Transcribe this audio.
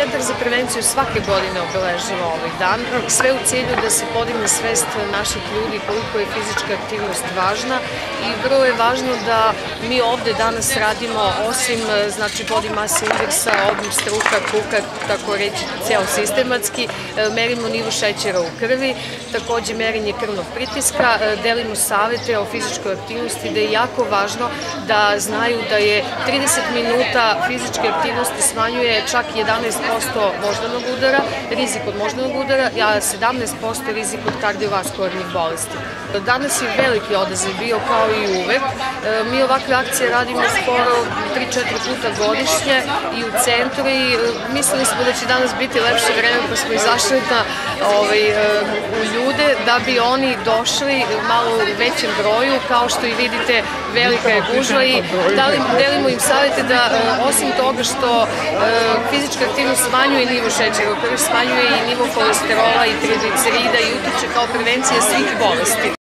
Centar za prevenciju svake godine obeležava ovaj dan, sve u cilju da se podigne svest naših ljudi koliko je fizička aktivnost važna i vrlo je važno da mi ovde danas radimo, osim body mass indeksa, obim struka, kuka, tako reći ceo sistematski, merimo nivo šećera u krvi, takođe merenje krvnog pritiska, delimo savete o fizičkoj aktivnosti, da je jako važno da znaju da je 30 minuta fizičke aktivnosti smanjuje čak 11% moždanog udara, rizik od moždanog udara, a 17% rizik od kardiovaskularnih bolesti. Danas je veliki odaziv bio kao i uvek. Mi ovakve akcije radimo skoro 3-4 puta godišnje i u centru i mislili smo da će danas biti lepše vreme pa smo izašli u ljude da bi oni došli malo u većem broju, kao što i vidite velika je gužva i delimo im savete da osim toga što fizička aktivnost smanjuje nivo šećera u krvi, smanjuje i nivo kolesterola i triglicerida i utiče kao prevencija svih bolesti.